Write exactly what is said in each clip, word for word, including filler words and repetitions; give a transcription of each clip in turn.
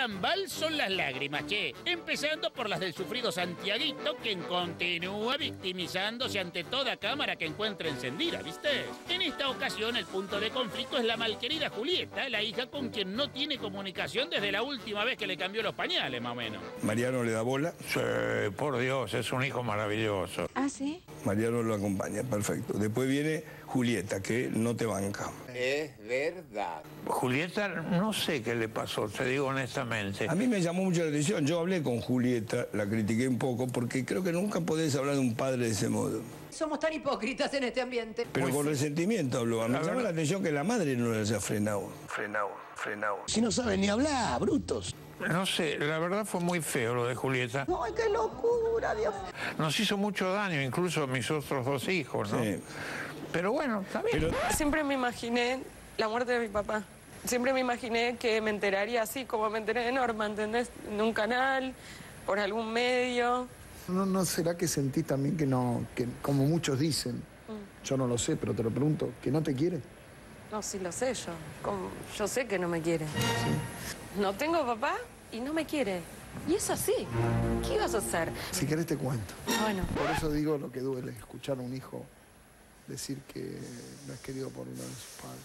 Ambal son las lágrimas, che. Empezando por las del sufrido Santiaguito, quien continúa victimizándose ante toda cámara que encuentre encendida, ¿viste? En esta ocasión el punto de conflicto es la malquerida Julieta, la hija con quien no tiene comunicación desde la última vez que le cambió los pañales, más o menos. Mariano le da bola. Sí, por Dios, es un hijo maravilloso. ¿Ah, sí? Mariano lo acompaña, perfecto. Después viene Julieta, que no te banca. Es verdad. Julieta, no sé qué le pasó, te digo honestamente. A mí me llamó mucho la atención. Yo hablé con Julieta, la critiqué un poco, porque creo que nunca podés hablar de un padre de ese modo. Somos tan hipócritas en este ambiente. Pero Muy con fe- resentimiento habló. Me La llama verdad- la atención que la madre no le haya frenado. Frenado, frenado. Si no saben ni hablar, brutos. No sé, la verdad fue muy feo lo de Julieta. ¡Ay, qué locura, Dios! Nos hizo mucho daño, incluso a mis otros dos hijos, ¿no? Sí. Pero bueno, está bien. Pero Siempre me imaginé la muerte de mi papá. Siempre me imaginé que me enteraría así como me enteré de Norma, ¿entendés? En un canal, por algún medio. ¿No, no será que sentís también que no, que como muchos dicen, yo no lo sé, pero te lo pregunto, que no te quiere? No, sí lo sé yo. Como- yo sé que no me quiere. No tengo papá y no me quiere. Y es así. ¿Qué ibas a hacer? Si querés te cuento. Bueno, Por eso digo lo que duele, escuchar a un hijo decir que no es querido por uno de sus padres.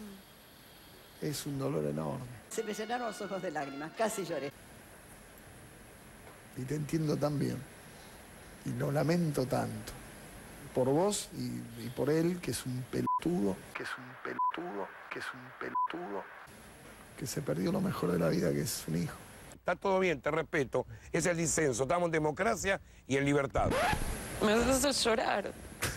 Es un dolor enorme. Se me llenaron los ojos de lágrimas, casi lloré. Y te entiendo tan bien. Y lo lamento tanto. Por vos y, y por él, que es un pelotudo, que es un pelotudo, que es un pelotudo, que se perdió lo mejor de la vida, que es un hijo. Está todo bien, te respeto. Es el disenso. Estamos en democracia y en libertad. me haces llorar.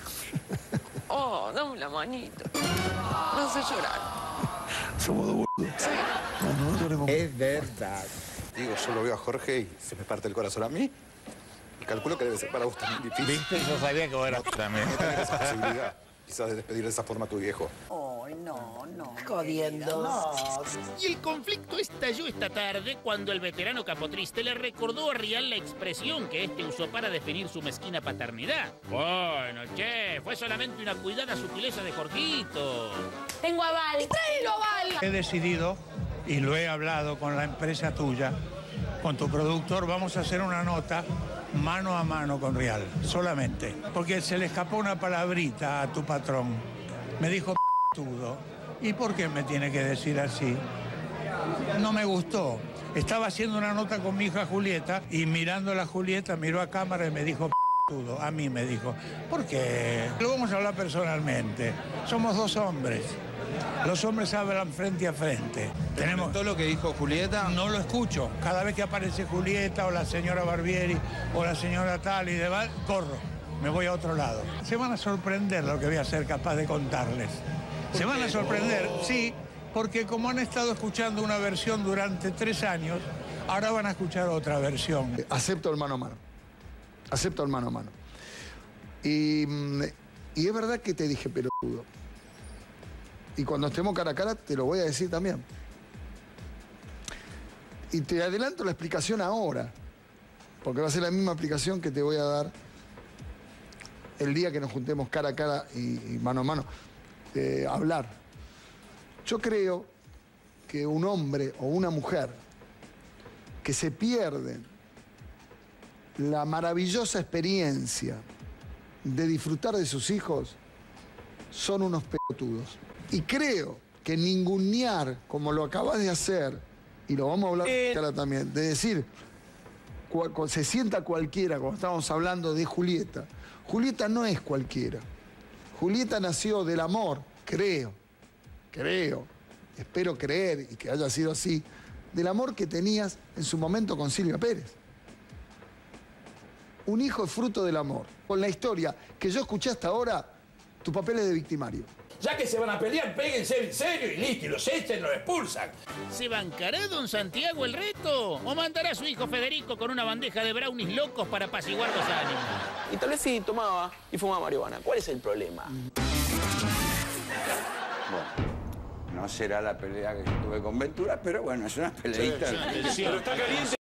Oh, dame la manito. Me hace llorar. Somos dos boludos. Sí. No, no lloremos. Es verdad. Digo, yo lo veo a Jorge y se me parte el corazón a mí. Y calculo que debe ser para vos también difícil. Viste, yo sabía que vos eras también. No tener esa posibilidad, quizás de despedir de esa forma a tu viejo. Ay, no, no. Jodiendo. No. Y el conflicto estalló esta tarde cuando el veterano capotriste le recordó a Rial la expresión que este usó para definir su mezquina paternidad. Bueno, che, fue solamente una cuidada sutileza de Jorgito. Tengo aval. ¡Tráelo, aval! He decidido, y lo he hablado con la empresa tuya, con tu productor, vamos a hacer una nota mano a mano con Rial, solamente. Porque se le escapó una palabrita a tu patrón. Me dijo p***tudo. ¿Y por qué me tiene que decir así? No me gustó. Estaba haciendo una nota con mi hija Julieta y mirando a la Julieta miró a cámara y me dijo p***tudo. A mí me dijo. ¿Por qué? Lo vamos a hablar personalmente. Somos dos hombres. Los hombres hablan frente a frente. Tenemos ¿Todo lo que dijo Julieta? no lo escucho. Cada vez que aparece Julieta o la señora Barbieri o la señora tal y demás, corro. Me voy a otro lado. Se van a sorprender lo que voy a ser capaz de contarles. Se van a sorprender, sí, porque como han estado escuchando una versión durante tres años, ahora van a escuchar otra versión. Acepto el mano a mano. Acepto el mano a mano. Y, mm, y es verdad que te dije pelotudo. Y cuando estemos cara a cara te lo voy a decir también. Y te adelanto la explicación ahora, porque va a ser la misma explicación que te voy a dar el día que nos juntemos cara a cara y, y mano a mano. Eh, hablar. Yo creo que un hombre o una mujer que se pierden la maravillosa experiencia de disfrutar de sus hijos son unos pelotudos. Y creo que ningunear, como lo acabas de hacer, y lo vamos a hablar Eh. ahora también, de decir, cua- cu- se sienta cualquiera, como estábamos hablando de Julieta. Julieta no es cualquiera. Julieta nació del amor, creo, creo, espero creer y que haya sido así, del amor que tenías en su momento con Silvia Pérez. Un hijo es fruto del amor. Con la historia que yo escuché hasta ahora, tu papel es de victimario. Ya que se van a pelear, péguense en serio y listo, y los echen, los expulsan. ¿Se bancará don Santiago el reto? ¿O mandará a su hijo Federico con una bandeja de brownies locos para apaciguar los ánimos? Y tal vez sí tomaba y fumaba marihuana. ¿Cuál es el problema? Bueno, no será la pelea que tuve con Ventura, pero bueno, es una peleita. Pero está caliente.